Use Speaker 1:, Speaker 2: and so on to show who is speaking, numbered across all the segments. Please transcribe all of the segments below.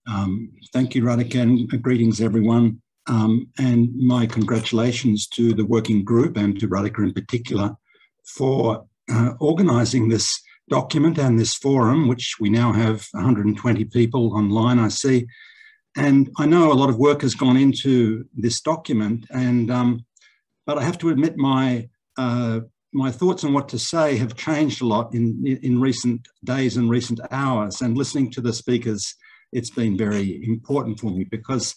Speaker 1: Thank you, Radhika, and greetings, everyone. And my congratulations to the working group and to Radhika in particular for organising this document and this forum, which we now have 120 people online, I see. And I know a lot of work has gone into this document, and but I have to admit my thoughts on what to say have changed a lot in recent days and recent hours. And listening to the speakers, it's been very important for me because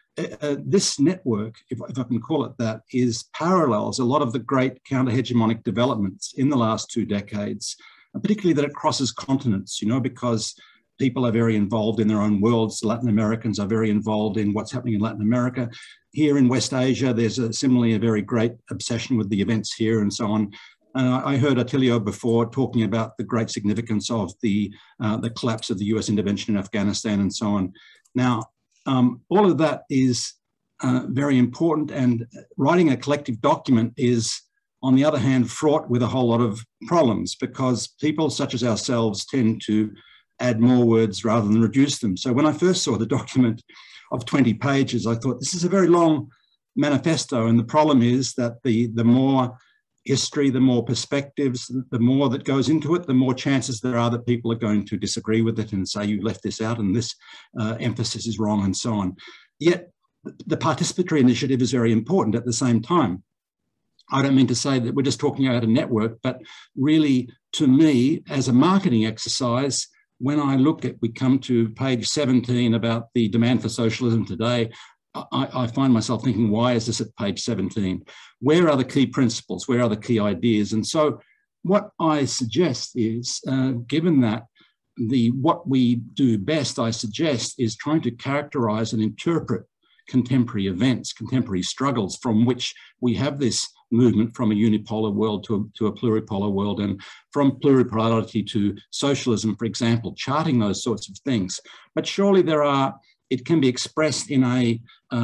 Speaker 1: this network, if I can call it that, parallels a lot of the great counter-hegemonic developments in the last 2 decades, particularly that it crosses continents, you know, because people are very involved in their own worlds. Latin Americans are very involved in what's happening in Latin America. Here in West Asia, there's similarly a very great obsession with the events here and so on. I heard Attilio before talking about the great significance of the collapse of the US intervention in Afghanistan and so on. Now, all of that is very important, and writing a collective document is, on the other hand, fraught with a whole lot of problems because people such as ourselves tend to add more words rather than reduce them. So when I first saw the document of 20 pages, I thought this is a very long manifesto, and the problem is that the more history, the more perspectives, the more that goes into it, the more chances there are that people are going to disagree with it and say you left this out and this emphasis is wrong and so on. Yet the participatory initiative is very important at the same time. I don't mean to say that we're just talking about a network, but really, to me, as a marketing exercise, when I look at, we come to page 17 about the demand for socialism today, I find myself thinking, why is this at page 17? Where are the key principles? Where are the key ideas? And so what I suggest is, given that what we do best, I suggest, is trying to characterize and interpret contemporary events, contemporary struggles from which we have this movement from a unipolar world to a pluripolar world, and from pluripolarity to socialism, for example, charting those sorts of things. But surely it can be expressed in a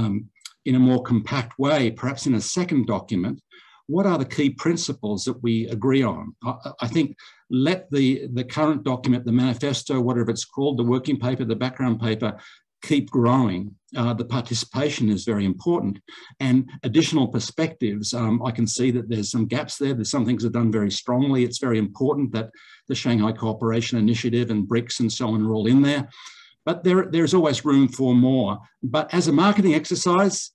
Speaker 1: more compact way, perhaps in a second document. What are the key principles that we agree on? I think let the current document, the manifesto, whatever it's called, the working paper, the background paper, keep growing. The participation is very important, and additional perspectives. I can see that there's some gaps there. There's some things that are done very strongly. It's very important that the Shanghai Cooperation Initiative and BRICS and so on are all in there. But there's always room for more. But as a marketing exercise,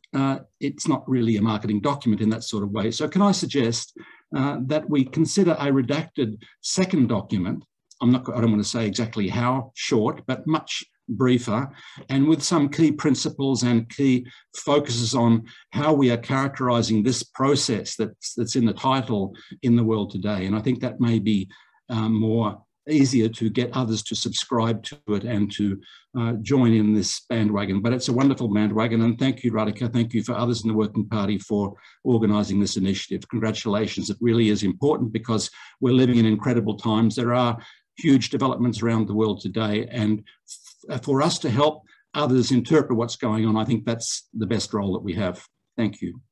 Speaker 1: it's not really a marketing document in that sort of way. So can I suggest that we consider a redacted second document? I don't want to say exactly how short, but much briefer, and with some key principles and key focuses on how we are characterizing this process that's in the title in the world today. And I think that may be more easier to get others to subscribe to it and to join in this bandwagon. But it's a wonderful bandwagon, and thank you, Radhika. Thank you for others in the Working Party for organising this initiative. Congratulations. It really is important because we're living in incredible times. There are huge developments around the world today, and for us to help others interpret what's going on, I think that's the best role that we have. Thank you.